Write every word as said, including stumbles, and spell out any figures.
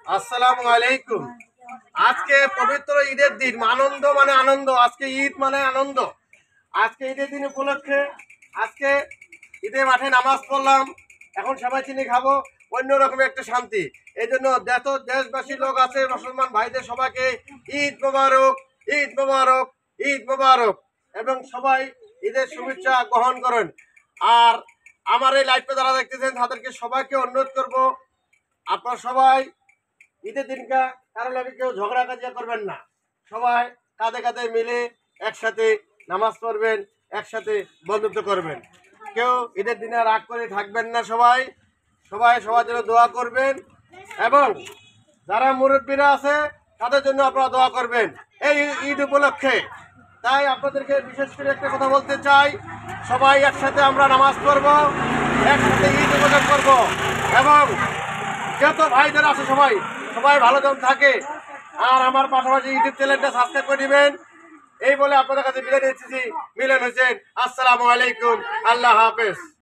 আসসালামু আলাইকুম। আজকে পবিত্র ঈদের দিন, আনন্দ মানে আনন্দ। আজকে ঈদ মানে আনন্দ। আজকে ঈদের দিন উপলক্ষে আজকে ঈদের মাঠে নামাজ পড়লাম। এখন সবাই চিনি খাবো, অন্যরকম একটা শান্তি। এই জন্য যত দেশবাসী লোক আছে, মুসলমান ভাইদের সবাইকে ঈদ মোবারক, ঈদ মোবারক, ঈদ মোবারক। এবং সবাই ঈদের শুভেচ্ছা গ্রহণ করেন। আর আমার এই লাইভটা যারা দেখতেছেন তাদেরকে সবাইকে অনুরোধ করব, আপনারা সবাই ঈদের দিনটা কারো লাগে কেউ ঝগড়া কাজিয়া করবেন না। সবাই কাঁধে কাঁধে মিলে একসাথে নামাজ পড়বেন, একসাথে বন্ধুত্ব করবেন। কেউ ঈদের দিনে রাগ করে থাকবেন না। সবাই সবাই সবার জন্য দোয়া করবেন এবং যারা মুরব্বীরা আছে তাদের জন্য আপনারা দোয়া করবেন এই ঈদ উপলক্ষে। তাই আপনাদেরকে বিশেষ করে একটা কথা বলতে চাই, সবাই একসাথে আমরা নামাজ পড়বো, একসাথে ঈদ উপভোগ করবো এবং যত ভাইদের আছে সবাই সবাই ভালো জন থাকে। আর আমার পাশাপাশি ইউটিউব চ্যানেলটা সাবস্ক্রাইব করে দিবেন। এই বলে আপনাদের কাছে বিদায় নিচ্ছি। মিলন হোসেন, আসসালামু আলাইকুম, আল্লাহ হাফেজ।